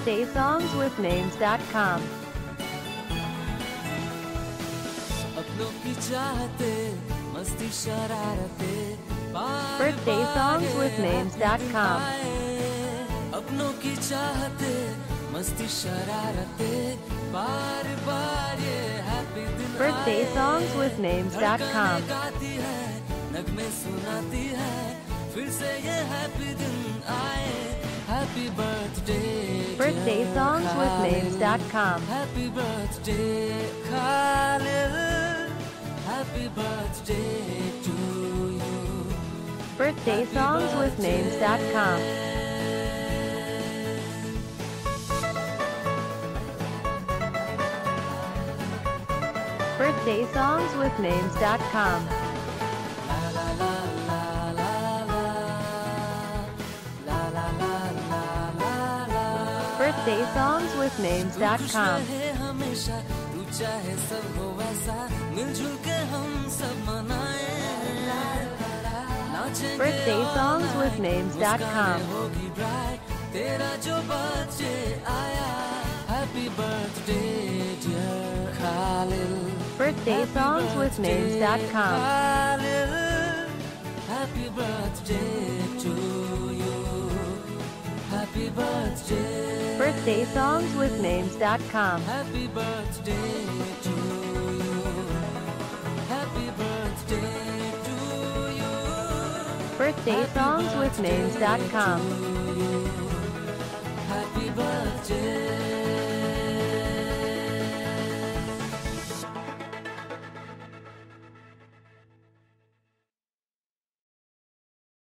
birthdaysongswithnames.com. अपनों की चाहते मस्ती शरारते birthdaysongswithnames.com. अपनों की चाहते मस्ती शरारते बार बार ये हैप्पी दिन birthdaysongswithnames.com. गाती है नगमे सुनाती है फिर से ये हैप्पी दिन आए happy birthday birthdaysongswithnames.com. Happy birthday khalil happy birthday to you birthdaysongswithnames.com. birthdaysongswithnames.com. birthdaysongswithnames.com. हमेशा तू चाहे सब हो वैसा मिलजुल के हम सब मनाए birthdaysongswithnames.com. होगी ब्राइट तेरा जो बर्थडे आया happy birthday dear khalil birthdaysongswithnames.com. Happy birthday to you. Happy birthday. birthdaysongswithnames.com. Happy birthday to you. Happy birthday to you. birthdaysongswithnames.com. Happy birthday.